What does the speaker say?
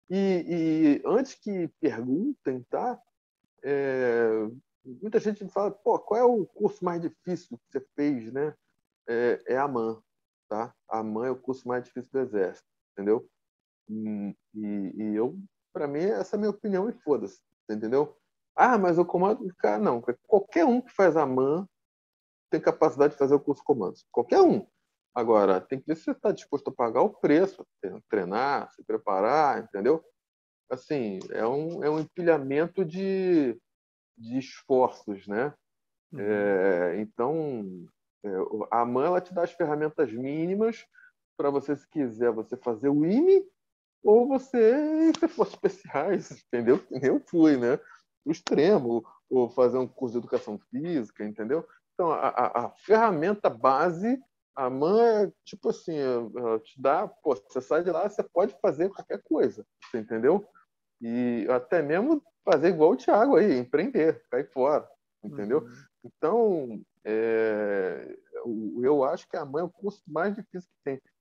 E antes que perguntem, tá? Muita gente fala, pô, qual é o curso mais difícil que você fez, né? É a AMAN, tá? A AMAN é o curso mais difícil do Exército, entendeu? E eu, para mim, essa é a minha opinião e foda-se, entendeu? Ah, mas o comando, cara, não. Qualquer um que faz a AMAN tem capacidade de fazer o curso de comandos. Qualquer um. Agora, tem que ver se você está disposto a pagar o preço, treinar, se preparar, entendeu? Assim, é um empilhamento de esforços, né? Uhum. Então, a AMAN ela te dá as ferramentas mínimas para você, se quiser, você fazer o IME ou você ir para forças especiais, entendeu? Que nem eu fui, né? O extremo, ou fazer um curso de educação física, entendeu? Então, a ferramenta base, a AMAN é tipo assim, ela te dá, pô, você sai de lá, você pode fazer qualquer coisa, você entendeu? E até mesmo fazer igual o Thiago aí, empreender, cair fora, entendeu? Uhum. Então, eu acho que a AMAN é o curso mais difícil que tem.